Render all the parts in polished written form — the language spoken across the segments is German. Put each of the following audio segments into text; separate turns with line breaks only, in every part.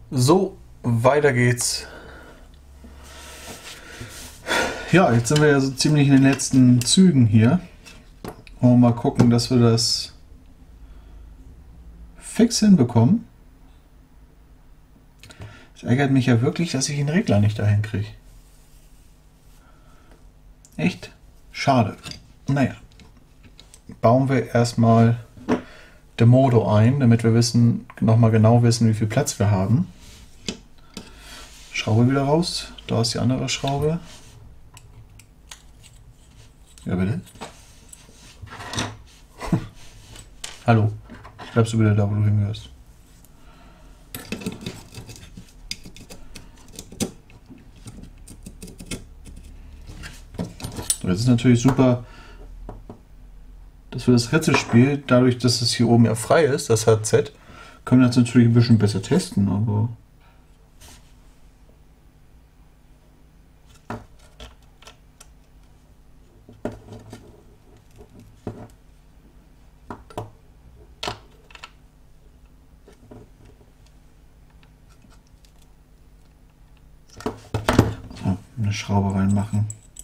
So, weiter geht's. Ja, jetzt sind wir ja so ziemlich in den letzten Zügen hier. Wollen wir mal gucken, dass wir das fix hinbekommen. Es ärgert mich ja wirklich, dass ich den Regler nicht dahin kriege. Echt? Schade. Naja. Bauen wir erstmal Demodo ein, damit wir nochmal genau wissen, wie viel Platz wir haben. Schraube wieder raus. Da ist die andere Schraube. Ja, bitte. Hallo. Bleibst du wieder da, wo du hingehörst? Jetzt ist natürlich super, dass wir das Rätselspiel, dadurch, dass es hier oben ja frei ist, das HZ, können wir das natürlich ein bisschen besser testen, aber... So, eine Schraube reinmachen.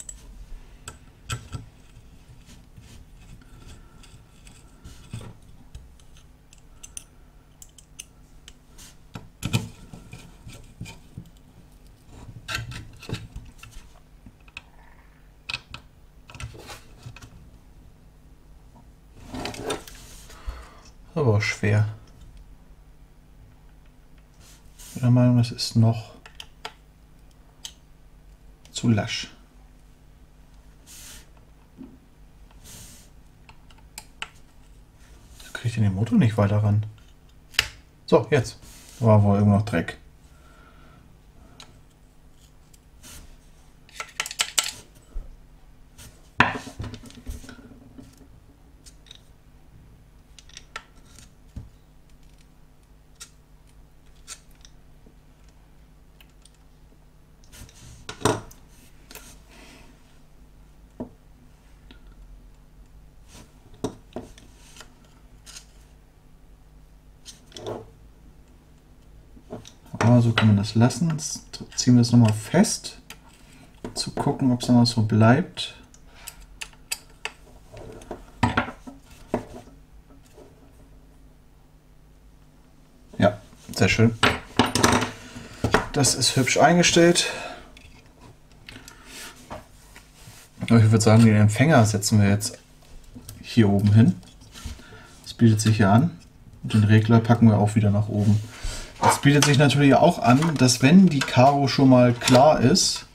Aber auch schwer. Ich bin der Meinung, das ist noch zu lasch. Da kriege ich den Motor nicht weiter ran. So, jetzt. Da war wohl irgendwo noch Dreck. Aber so kann man das lassen. Jetzt ziehen wir es nochmal fest, zu gucken, ob es noch so bleibt. Ja, sehr schön. Das ist hübsch eingestellt. Aber ich würde sagen, den Empfänger setzen wir jetzt hier oben hin. Das bietet sich hier an. Und den Regler packen wir auch wieder nach oben. Es bietet sich natürlich auch an, dass wenn die Karo schon mal klar ist,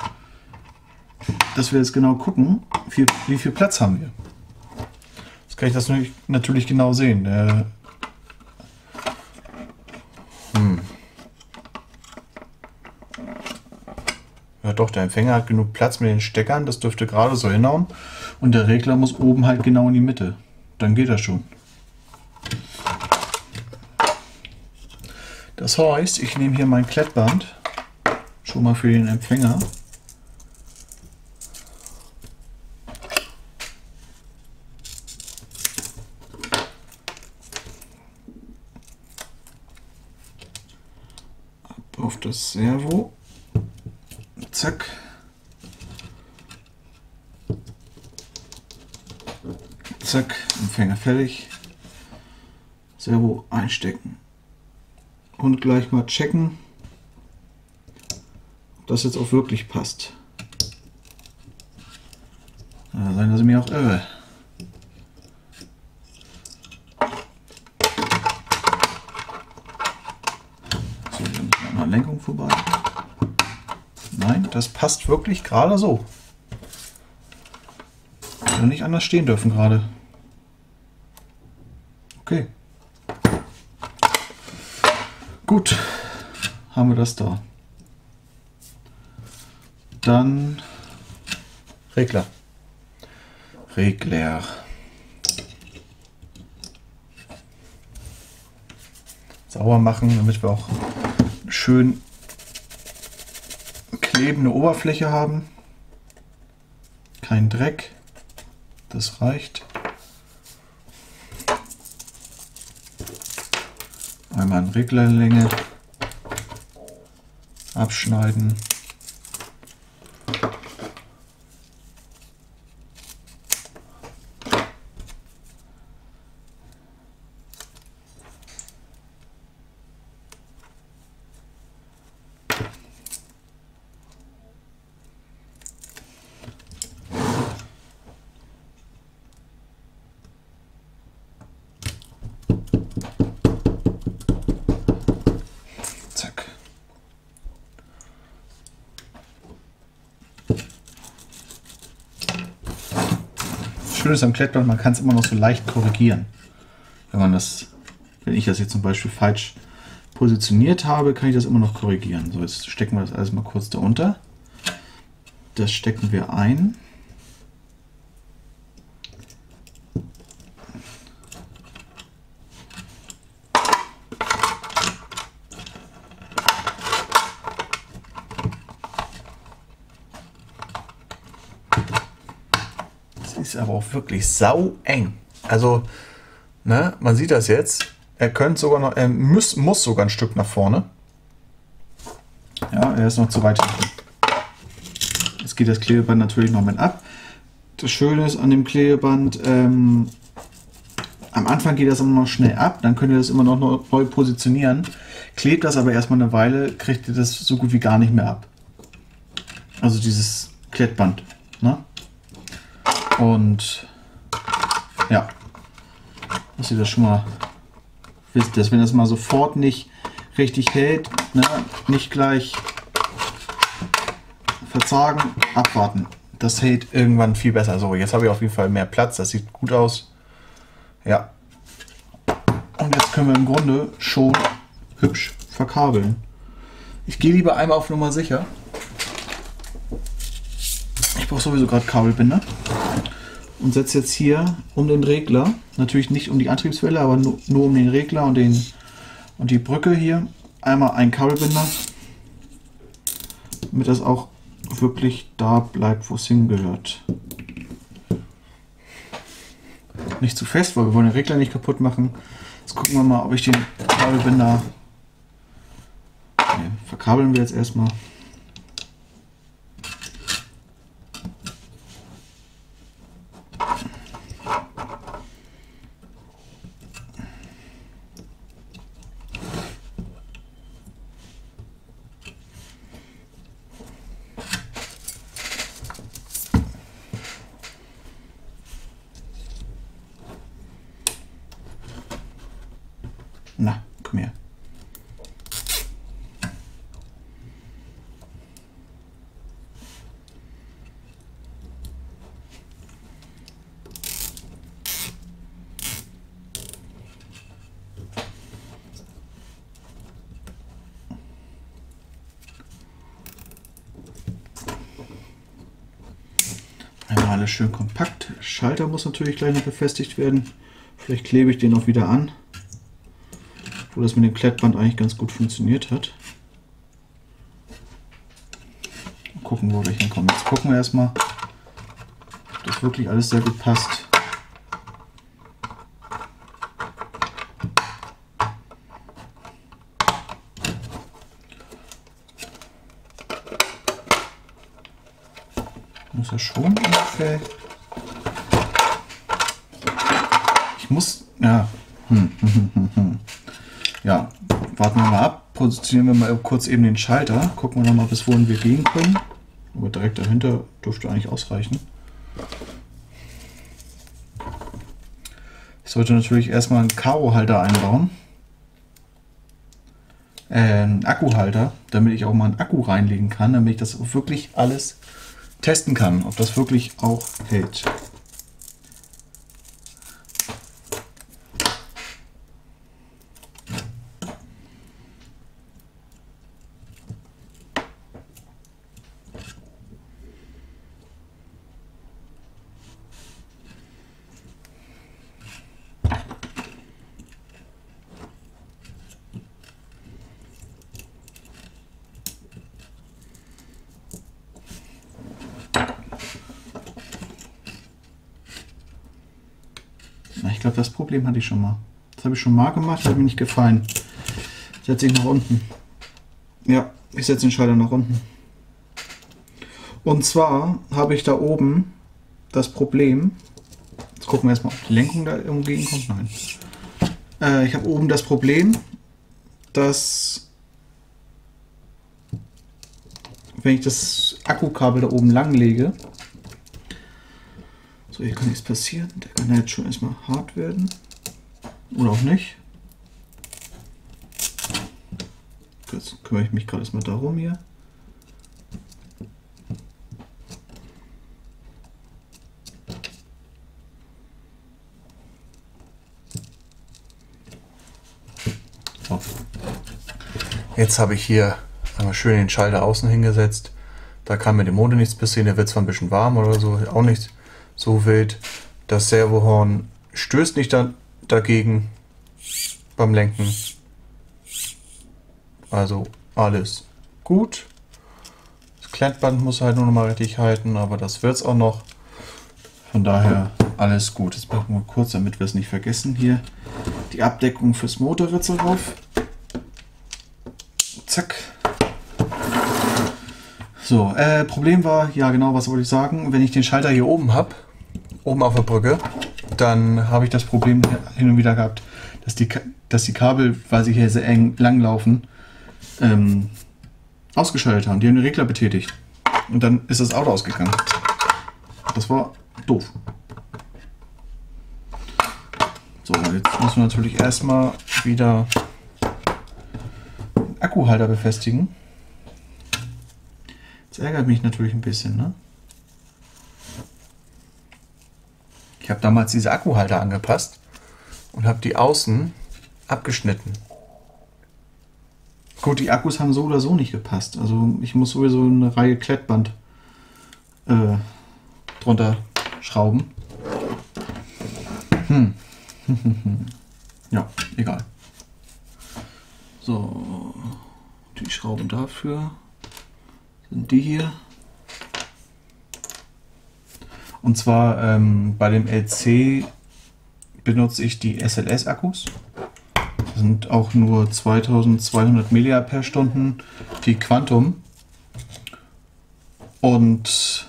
dass wir jetzt genau gucken, wie viel Platz haben wir. Jetzt kann ich das natürlich genau sehen. Ja doch, der Empfänger hat genug Platz mit den Steckern, das dürfte gerade so hinhauen. Und der Regler muss oben halt genau in die Mitte. Dann geht das schon. Das heißt, ich nehme hier mein Klettband schon mal für den Empfänger. Ab auf das Servo. Zack. Zack, Empfänger fertig. Servo einstecken. Und gleich mal checken, ob das jetzt auch wirklich passt. Ja, seien Sie mir auch irre. So, dann ist an der Lenkung vorbei. Nein, das passt wirklich gerade so. Hätte nicht anders stehen dürfen gerade. Okay. Gut, haben wir das da. Dann Regler. Sauber machen, damit wir auch schön klebende Oberfläche haben. Kein Dreck. Das reicht. Einmal in Reglerlänge abschneiden. Schön ist am Klettband, man kann es immer noch so leicht korrigieren. Wenn ich das jetzt zum Beispiel falsch positioniert habe, kann ich das immer noch korrigieren. So, jetzt stecken wir das alles mal kurz darunter. Das stecken wir ein. Ist aber auch wirklich sau eng. Also, ne, man sieht das jetzt. Er könnte sogar noch, muss sogar ein Stück nach vorne. Ja, er ist noch zu weit hinten. Jetzt geht das Klebeband natürlich noch mit ab. Das Schöne ist an dem Klebeband, am Anfang geht das immer noch schnell ab, dann könnt ihr das immer noch neu positionieren. Klebt das aber erstmal eine Weile, kriegt ihr das so gut wie gar nicht mehr ab. Also dieses Klettband. Ne? Und ja, dass ihr das schon mal wisst, dass wenn das mal sofort nicht richtig hält, ne, nicht gleich verzagen, abwarten. Das hält irgendwann viel besser. So, jetzt habe ich auf jeden Fall mehr Platz, das sieht gut aus. Ja. Und jetzt können wir im Grunde schon hübsch verkabeln. Ich gehe lieber einmal auf Nummer sicher. Ich brauche sowieso gerade Kabelbinder. Und setze jetzt hier um den Regler, natürlich nicht um die Antriebswelle, aber nur um den Regler und die Brücke hier, einmal einen Kabelbinder, damit das auch wirklich da bleibt, wo es hingehört. Nicht zu fest, weil wir wollen den Regler nicht kaputt machen. Jetzt gucken wir mal, ob ich den Kabelbinder... Okay, verkabeln wir jetzt erstmal. Na, komm her. Einmal alles schön kompakt. Schalter muss natürlich gleich noch befestigt werden. Vielleicht klebe ich den auch wieder an. Wo das mit dem Klettband eigentlich ganz gut funktioniert hat. Mal gucken, wo wir hinkommen. Jetzt gucken wir erstmal, ob das wirklich alles sehr gut passt. Muss er schon ungefähr. Ich muss. Ja. Ja, warten wir mal ab, positionieren wir mal kurz eben den Schalter, gucken wir noch mal, bis wohin wir gehen können. Aber direkt dahinter dürfte eigentlich ausreichen. Ich sollte natürlich erstmal einen Karo-Halter einbauen. Einen Akkuhalter, damit ich auch mal einen Akku reinlegen kann, damit ich das auch wirklich alles testen kann, ob das wirklich auch hält. Ich glaube, das Problem hatte ich schon mal. Das habe ich schon mal gemacht, hat mir nicht gefallen. Setze ich nach unten. Ja, Ich setze den Schalter nach unten. Und zwar habe ich da oben das Problem. Jetzt gucken wir erstmal, ob die Lenkung da umgehen kommt. Nein. Ich habe oben das Problem, dass wenn ich das Akkukabel da oben lang lege, so, hier kann nichts passieren. Der kann jetzt schon erstmal hart werden. Oder auch nicht. Jetzt kümmere ich mich gerade erstmal darum hier. So. Jetzt habe ich hier einmal schön den Schalter außen hingesetzt. Da kann mit dem Motor nichts passieren. Der wird zwar ein bisschen warm oder so, auch nicht so wild. Das Servohorn stößt nicht dagegen beim Lenken. Also alles gut. Das Klettband muss halt nur noch mal richtig halten, aber das wird es auch noch. Von daher alles gut. Jetzt machen wir kurz, damit wir es nicht vergessen, hier die Abdeckung fürs Motorritzel drauf. Zack. So, Problem war, ja genau, was wollte ich sagen, wenn ich den Schalter hier oben habe, oben auf der Brücke, dann habe ich das Problem hin und wieder gehabt, dass die Kabel, weil sie hier sehr eng lang laufen, ausgeschaltet haben. Die haben den Regler betätigt. Und dann ist das Auto ausgegangen. Das war doof. So, jetzt müssen wir natürlich erstmal wieder den Akkuhalter befestigen. Das ärgert mich natürlich ein bisschen, ne? Ich habe damals diese Akkuhalter angepasst und habe die außen abgeschnitten. Gut, die Akkus haben so oder so nicht gepasst. Also ich muss sowieso eine Reihe Klettband drunter schrauben. Ja, egal. So, die Schrauben dafür sind die hier. Und zwar bei dem LC benutze ich die SLS-Akkus. Das sind auch nur 2200 mAh, die Quantum. Und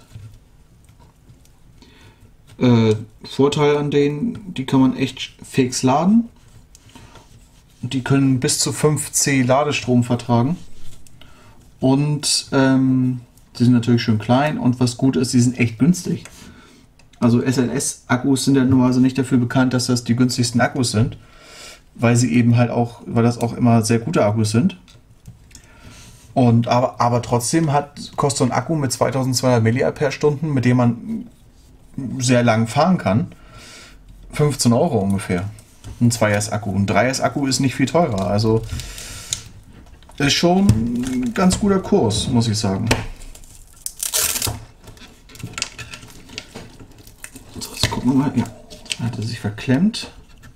Vorteil an denen, die kann man echt fix laden. Die können bis zu 5C Ladestrom vertragen. Und die sind natürlich schön klein. Und was gut ist, die sind echt günstig. Also SLS-Akkus sind ja normalerweise nicht dafür bekannt, dass das die günstigsten Akkus sind. Weil sie eben halt auch, weil das auch immer sehr gute Akkus sind. Und aber trotzdem kostet so ein Akku mit 2200 mAh, mit dem man sehr lang fahren kann, 15 € ungefähr. Ein 2S-Akku. Ein 3S-Akku ist nicht viel teurer. Also ist schon ein ganz guter Kurs, muss ich sagen. So, jetzt gucken wir mal. Ja, hat er sich verklemmt.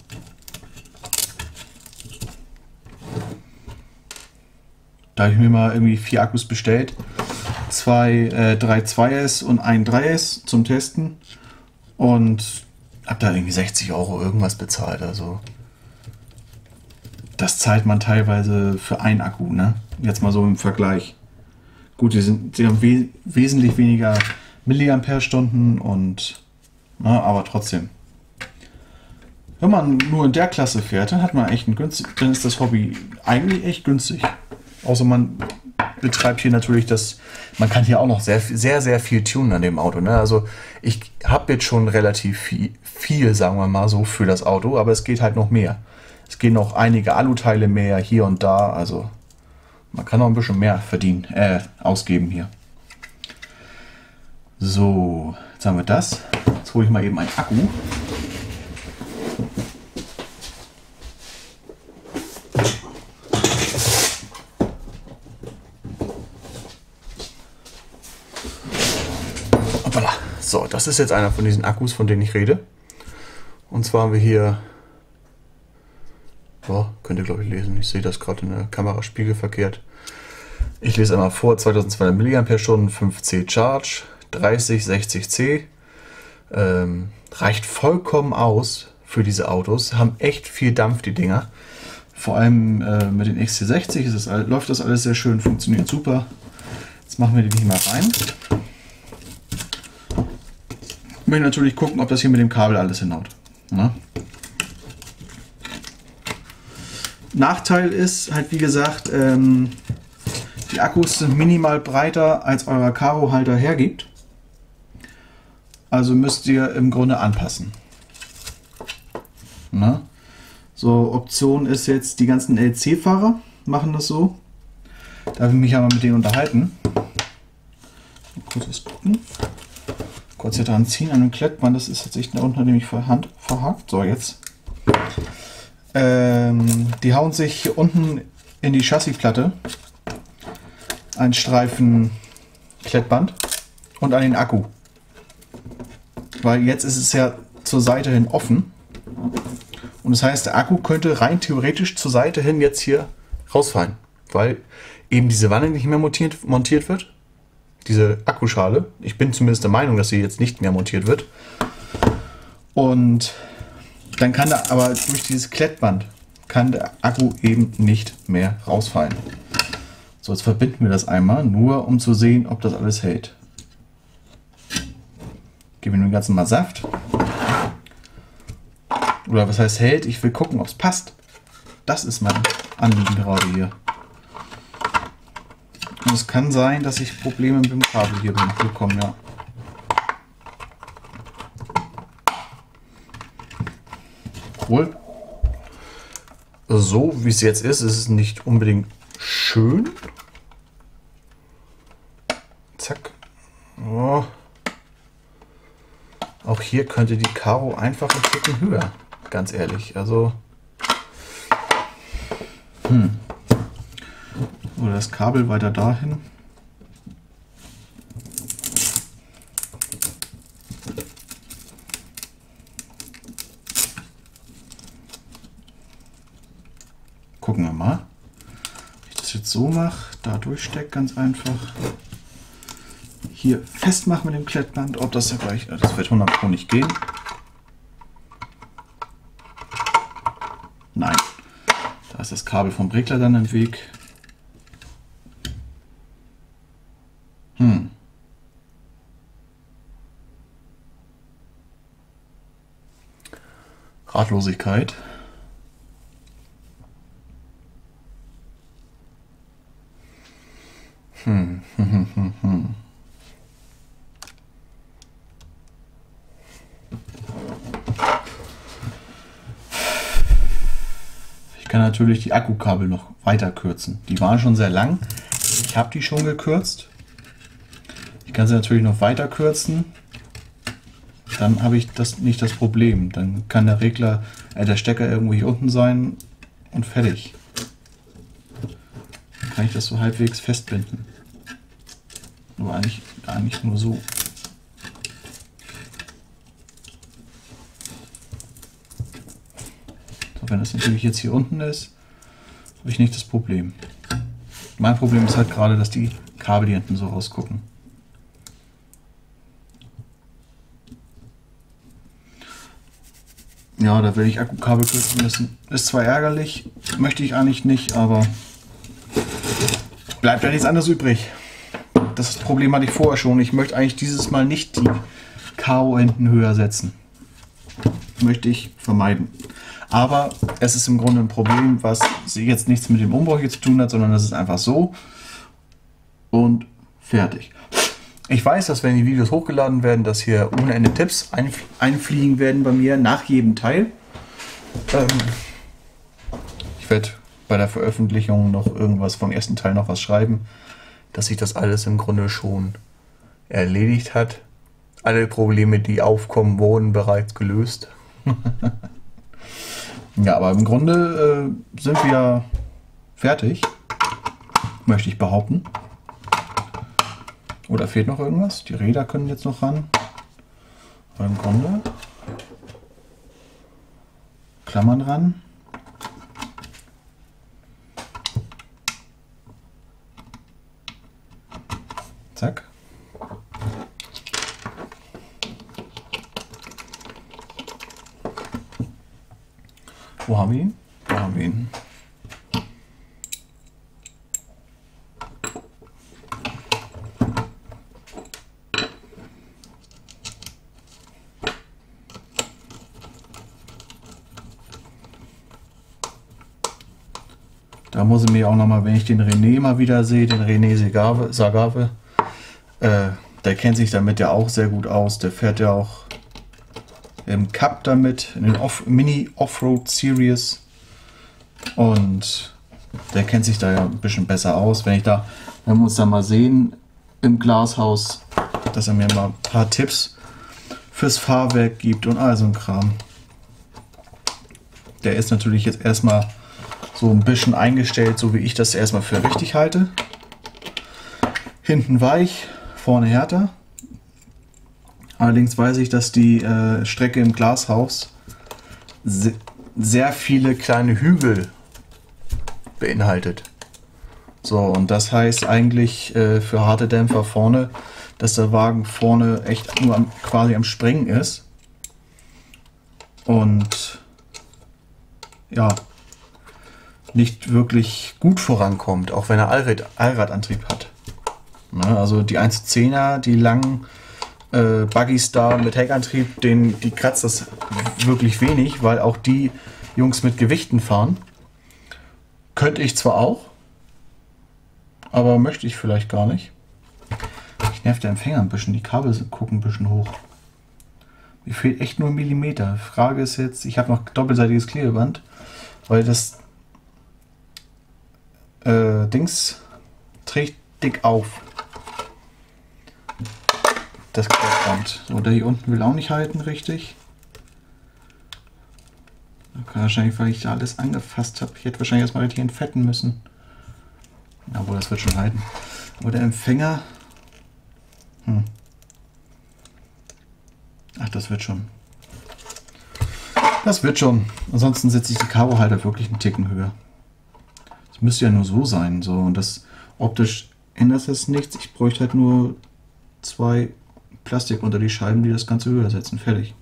Da habe ich mir mal irgendwie 4 Akkus bestellt. 3 2S und ein 3S zum Testen. Und habe da irgendwie 60 € irgendwas bezahlt. Also das zahlt man teilweise für einen Akku, ne? Jetzt mal so im Vergleich. Gut, sie haben wesentlich weniger Milliampere-Stunden und aber trotzdem. Wenn man nur in der Klasse fährt, dann hat man echt dann ist das Hobby eigentlich echt günstig. Außer man betreibt hier natürlich man kann hier auch noch sehr, sehr viel tunen an dem Auto. Ne? Also ich habe jetzt schon relativ viel, sagen wir mal so, für das Auto, aber es geht halt noch mehr. Es gehen noch einige Aluteile mehr hier und da, also man kann noch ein bisschen mehr ausgeben hier. So, jetzt haben wir das. Jetzt hole ich mal eben einen Akku. So, das ist jetzt einer von diesen Akkus, von denen ich rede. Und zwar haben wir hier, könnt ihr glaube ich lesen, ich sehe das gerade in der Kamera spiegelverkehrt. Ich lese einmal vor, 2200 mAh, 5C Charge, 30, 60C. Reicht vollkommen aus für diese Autos, haben echt viel Dampf die Dinger. Vor allem mit den XT60 läuft das alles sehr schön, funktioniert super. Jetzt machen wir die hier mal rein. Ich möchte natürlich gucken, ob das hier mit dem Kabel alles hinhaut. Na? Nachteil ist halt, wie gesagt, die Akkus sind minimal breiter, als euer Karo-Halter hergibt. Also müsst ihr im Grunde anpassen. Na? So, Option ist jetzt, die ganzen LC-Fahrer machen das so. Da will ich mich aber mit denen unterhalten. Kurz was gucken. Kurz hier dran ziehen an dem Klettband, das ist tatsächlich da unten nämlich Hand verhakt. So, jetzt. Die hauen sich hier unten in die Chassisplatte einen Streifen Klettband und an den Akku. Weil jetzt ist es ja zur Seite hin offen. Und das heißt, der Akku könnte rein theoretisch zur Seite hin jetzt hier rausfallen. Weil eben diese Wanne nicht mehr montiert wird. Diese Akkuschale. Ich bin zumindest der Meinung, dass sie jetzt nicht mehr montiert wird. Und dann kann da aber durch dieses Klettband kann der Akku eben nicht mehr rausfallen. So, jetzt verbinden wir das einmal, nur um zu sehen, ob das alles hält. Geben wir dem Ganzen mal Saft. Oder was heißt hält? Ich will gucken, ob es passt. Das ist mein Anliegen gerade hier. Und es kann sein, dass ich Probleme mit dem Kabel hier bekomme, ja. Obwohl, so wie es jetzt ist es nicht unbedingt schön. Zack. Oh. Auch hier könnte die Karo einfach ein Ticken höher, ganz ehrlich. Also oder das Kabel weiter dahin. Gucken wir mal. Wenn ich das jetzt so mache, da durchstecke, ganz einfach. Hier festmachen mit dem Klettband, ob das ja gleich, das wird 100 Pro nicht gehen. Nein, da ist das Kabel vom Regler dann im Weg. Ratlosigkeit. Ich kann natürlich die Akkukabel noch weiter kürzen. Die waren schon sehr lang. Ich habe die schon gekürzt. Ich kann sie natürlich noch weiter kürzen. Dann habe ich nicht das Problem. Dann kann der Regler, der Stecker irgendwo hier unten sein und fertig. Dann kann ich das so halbwegs festbinden. Aber eigentlich nur so. So, wenn das natürlich jetzt hier unten ist, habe ich nicht das Problem. Mein Problem ist halt gerade, dass die Kabel hier hinten so rausgucken. Ja, da will ich Akkukabel kürzen müssen. Ist zwar ärgerlich, möchte ich eigentlich nicht, aber bleibt ja nichts anderes übrig. Das Problem hatte ich vorher schon. Ich möchte eigentlich dieses Mal nicht die Karo hinten höher setzen. Möchte ich vermeiden. Aber es ist im Grunde ein Problem, was jetzt nichts mit dem Umbau hier zu tun hat, sondern das ist einfach so und fertig. Ich weiß, dass wenn die Videos hochgeladen werden, dass hier ohne Ende Tipps einfliegen werden bei mir nach jedem Teil. Ich werde bei der Veröffentlichung noch irgendwas vom ersten Teil noch was schreiben, dass sich das alles im Grunde schon erledigt hat. Alle Probleme, die aufkommen, wurden bereits gelöst. Ja, aber im Grunde sind wir fertig, möchte ich behaupten. Oder fehlt noch irgendwas? Die Räder können jetzt noch ran. Aber im Grunde Klammern ran. Zack. Wo haben wir ihn? Da haben wir ihn. Da muss ich mir auch nochmal, wenn ich den René mal wieder sehe, den René Sagave, der kennt sich damit ja auch sehr gut aus. Der fährt ja auch im Cup damit, in den Mini Offroad Series. Und der kennt sich da ja ein bisschen besser aus. Wenn wir uns da mal sehen im Glashaus, dass er mir mal ein paar Tipps fürs Fahrwerk gibt und all so ein Kram. Der ist natürlich jetzt erstmal so ein bisschen eingestellt, so wie ich das erstmal für richtig halte. Hinten weich, vorne härter. Allerdings weiß ich, dass die Strecke im Glashaus sehr viele kleine Hügel beinhaltet. So, und das heißt eigentlich für harte Dämpfer vorne, dass der Wagen vorne echt nur quasi am Springen ist. Und ja, nicht wirklich gut vorankommt, auch wenn er Allradantrieb hat. Ne, also die 1.10er, die langen Buggies da mit Heckantrieb, die kratzt das wirklich wenig, weil auch die Jungs mit Gewichten fahren. Könnte ich zwar auch, aber möchte ich vielleicht gar nicht. Ich nervt der Empfänger ein bisschen, die Kabel gucken ein bisschen hoch. Mir fehlt echt nur ein Millimeter. Frage ist jetzt, ich habe noch doppelseitiges Klebeband, weil das Dings trägt dick auf. Das Klebband. So, der hier unten will auch nicht halten, richtig. Wahrscheinlich, weil ich da alles angefasst habe. Ich hätte wahrscheinlich erstmal richtig entfetten müssen. Obwohl, das wird schon halten. Aber der Empfänger... Ach, das wird schon. Das wird schon. Ansonsten setze ich die Karo-Halter wirklich einen Ticken höher. Das müsste ja nur so sein. So. Und das optisch ändert das nichts. Ich bräuchte halt nur 2 Plastik unter die Scheiben, die das Ganze höher setzen. Fertig.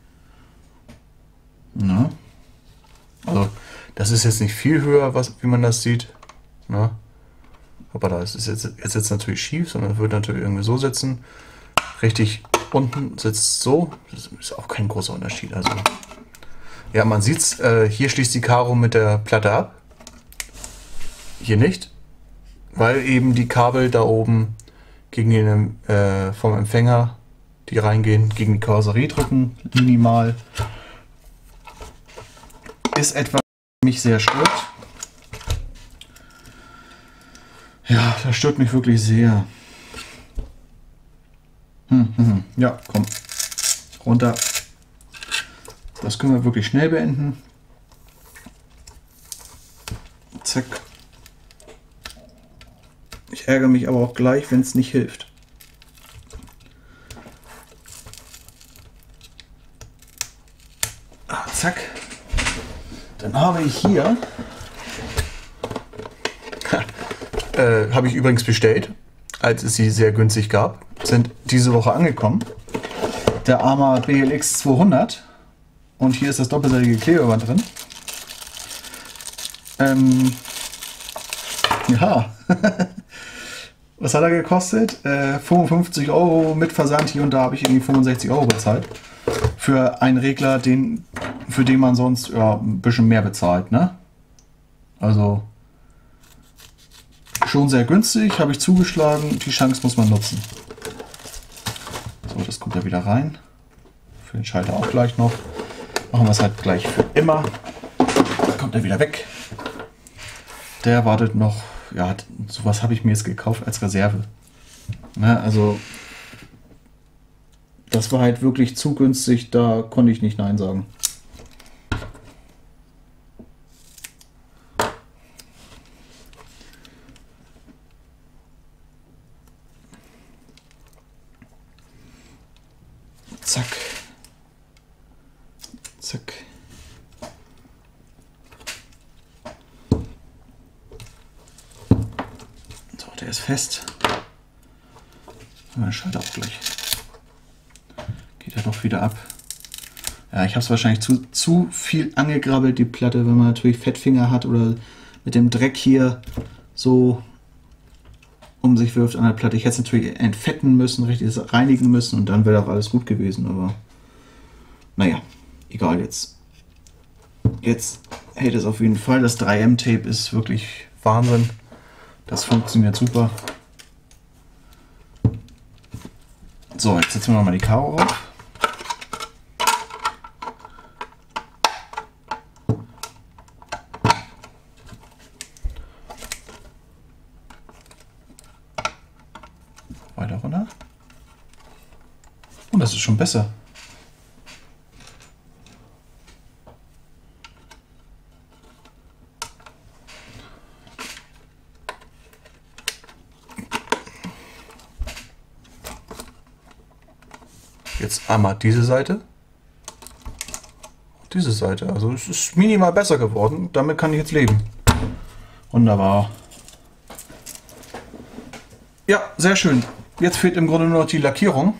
Na? Also, das ist jetzt nicht viel höher, wie man das sieht. Na? Aber da ist es jetzt natürlich schief, sondern wird natürlich irgendwie so sitzen. Richtig unten sitzt so. Das ist auch kein großer Unterschied. Also, ja, man sieht es. Hier schließt die Karo mit der Platte ab. Hier nicht. Weil eben die Kabel da oben gegen den, vom Empfänger, die reingehen, gegen die Karosserie drücken, minimal. Ist etwas, was mich sehr stört. Ja, das stört mich wirklich sehr. Ja, komm. Runter. Das können wir wirklich schnell beenden. Zack. Ich ärgere mich aber auch gleich, wenn es nicht hilft. Zack. Dann habe ich hier, habe ich übrigens bestellt, als es sie sehr günstig gab, sind diese Woche angekommen. Der Arma BLX 200 und hier ist das doppelseitige Klebeband drin. Ja, was hat er gekostet? 55 € mit Versand, hier und da habe ich irgendwie 65 € bezahlt. Für einen Regler, für den man sonst ja, ein bisschen mehr bezahlt, ne? Also schon sehr günstig, habe ich zugeschlagen, die Chance muss man nutzen. So, das kommt ja wieder rein. Für den Schalter auch gleich noch. Machen wir es halt gleich für immer. Dann kommt er wieder weg. Der wartet noch, ja, sowas habe ich mir jetzt gekauft als Reserve. Ne, also das war halt wirklich zu günstig, da konnte ich nicht Nein sagen. Zack. Zack. So, der ist fest. Der Schalter auch gleich. Geht er doch wieder ab. Ja, ich habe es wahrscheinlich zu viel angegrabbelt, die Platte, wenn man natürlich Fettfinger hat oder mit dem Dreck hier so um sich wirft an der Platte. Ich hätte es natürlich entfetten müssen, richtig reinigen müssen und dann wäre auch alles gut gewesen, aber naja, egal jetzt. Jetzt hält es auf jeden Fall. Das 3M-Tape ist wirklich Wahnsinn. Das funktioniert super. So, jetzt setzen wir nochmal die Karo auf. Weiter runter. Und das ist schon besser. Jetzt einmal diese Seite. Diese Seite. Also es ist minimal besser geworden. Damit kann ich jetzt leben. Wunderbar. Ja, sehr schön. Jetzt fehlt im Grunde nur noch die Lackierung.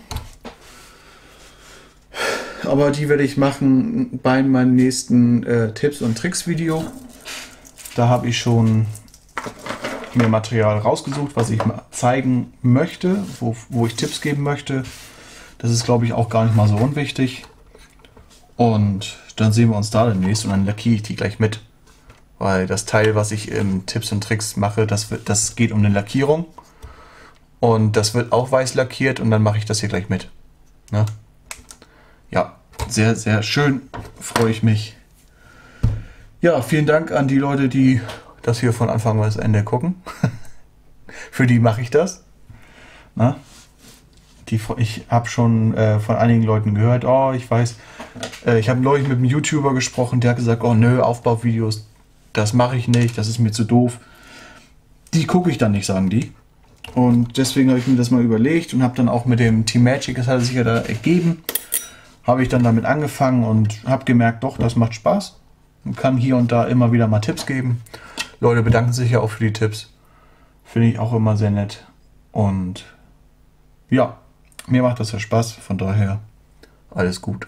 Aber die werde ich machen bei meinem nächsten Tipps und Tricks Video. Da habe ich schon mir Material rausgesucht, was ich mal zeigen möchte, wo ich Tipps geben möchte. Das ist, glaube ich, auch gar nicht mal so unwichtig. Und dann sehen wir uns da demnächst und dann lackiere ich die gleich mit. Weil das Teil, was ich im Tipps und Tricks mache, das geht um eine Lackierung. Und das wird auch weiß lackiert und dann mache ich das hier gleich mit. Ne? Ja, sehr, sehr schön. Freue ich mich. Ja, vielen Dank an die Leute, die das hier von Anfang bis Ende gucken. Für die mache ich das. Na? Ich habe schon von einigen Leuten gehört, oh, ich weiß, ich habe neulich mit einem YouTuber gesprochen, der hat gesagt, oh nö, Aufbauvideos, das mache ich nicht, das ist mir zu doof. Die gucke ich dann nicht, sagen die. Und deswegen habe ich mir das mal überlegt und habe dann auch mit dem Team Magic, das hat sich ja da ergeben, habe ich dann damit angefangen und habe gemerkt, doch, das macht Spaß. Man kann hier und da immer wieder mal Tipps geben. Leute bedanken sich ja auch für die Tipps. Finde ich auch immer sehr nett. Und ja, mir macht das ja Spaß, von daher alles gut.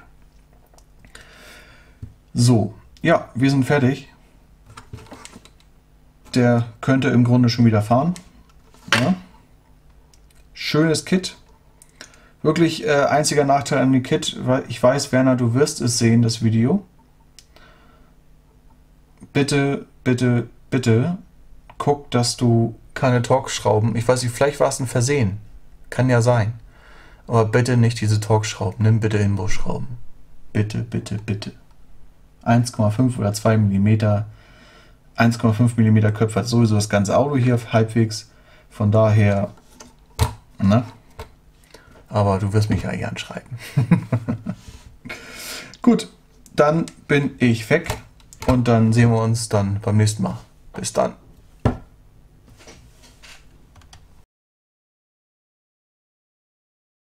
So, ja, wir sind fertig. Der könnte im Grunde schon wieder fahren. Ja. Schönes Kit. Wirklich einziger Nachteil an dem Kit, weil ich weiß, Werner, du wirst es sehen, das Video. Bitte, bitte, bitte guck, dass du keine Torx-Schrauben, ich weiß nicht, vielleicht war es ein Versehen. Kann ja sein. Aber bitte nicht diese Torx-Schrauben. Nimm bitte Inbus-Schrauben. Bitte, bitte, bitte. 1,5 oder 2 mm. 1,5 mm Köpfe hat sowieso das ganze Auto hier halbwegs. Von daher, ne? Aber du wirst mich ja eh anschreiben. Gut, dann bin ich weg und dann sehen wir uns dann beim nächsten Mal. Bis dann.